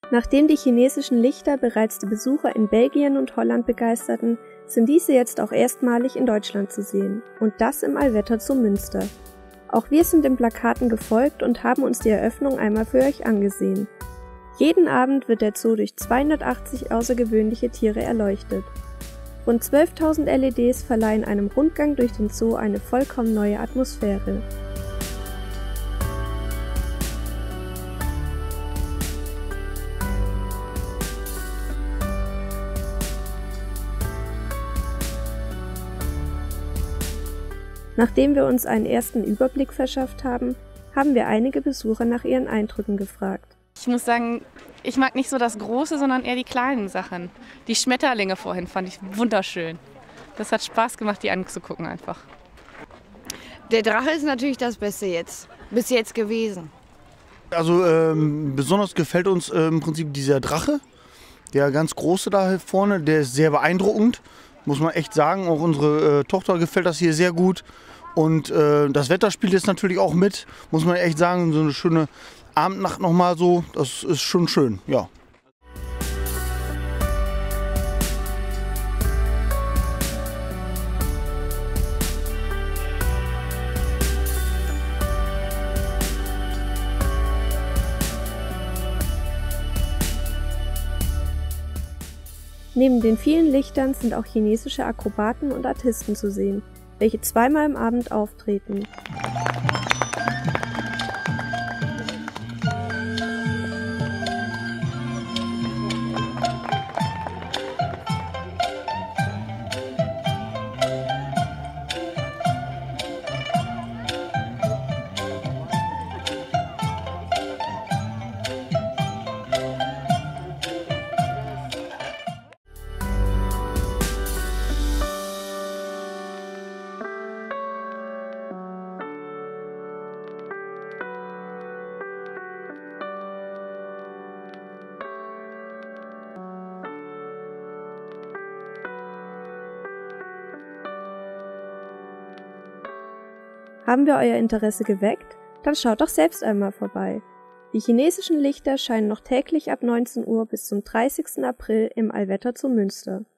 Nachdem die chinesischen Lichter bereits die Besucher in Belgien und Holland begeisterten, sind diese jetzt auch erstmalig in Deutschland zu sehen. Und das im Allwetter zu Münster. Auch wir sind den Plakaten gefolgt und haben uns die Eröffnung einmal für euch angesehen. Jeden Abend wird der Zoo durch 280 außergewöhnliche Tiere erleuchtet. Rund 12.000 LEDs verleihen einem Rundgang durch den Zoo eine vollkommen neue Atmosphäre. Nachdem wir uns einen ersten Überblick verschafft haben, haben wir einige Besucher nach ihren Eindrücken gefragt. Ich muss sagen, ich mag nicht so das Große, sondern eher die kleinen Sachen. Die Schmetterlinge vorhin fand ich wunderschön. Das hat Spaß gemacht, die anzugucken einfach. Der Drache ist natürlich das Beste bis jetzt gewesen. Also besonders gefällt uns im Prinzip dieser Drache, der ganz große da vorne, der ist sehr beeindruckend, muss man echt sagen. Auch unsere Tochter gefällt das hier sehr gut. Und das Wetter spielt jetzt natürlich auch mit, muss man echt sagen, so eine schöne Abendnacht nochmal so, das ist schon schön, ja. Neben den vielen Lichtern sind auch chinesische Akrobaten und Artisten zu sehen, welche zweimal am Abend auftreten. Haben wir euer Interesse geweckt? Dann schaut doch selbst einmal vorbei. Die chinesischen Lichter scheinen noch täglich ab 19 Uhr bis zum 30. April im Allwetter zu Münster.